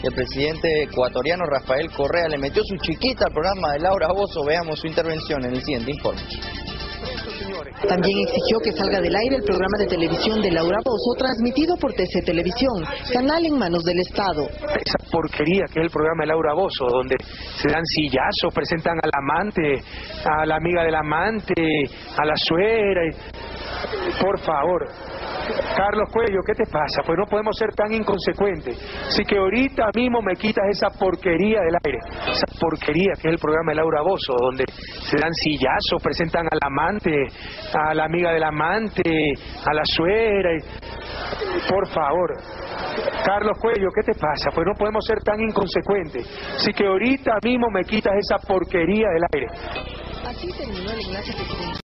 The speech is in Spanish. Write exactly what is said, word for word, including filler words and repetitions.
El presidente ecuatoriano Rafael Correa le metió su chiquita al programa de Laura Bozzo. Veamos su intervención en el siguiente informe. También exigió que salga del aire el programa de televisión de Laura Bozzo, transmitido por T C Televisión, canal en manos del Estado. Esa porquería que es el programa de Laura Bozzo, donde se dan sillazos, presentan al amante, a la amiga del amante, a la suegra. Por favor, Carlos Cuello, ¿qué te pasa? Pues no podemos ser tan inconsecuentes. Así que ahorita mismo me quitas esa porquería del aire. Esa porquería que es el programa de Laura Bozzo, donde se dan sillazos, presentan al amante, a la amiga del amante, a la suegra. Por favor, Carlos Cuello, ¿qué te pasa? Pues no podemos ser tan inconsecuentes. Así que ahorita mismo me quitas esa porquería del aire. Así terminó el enlace que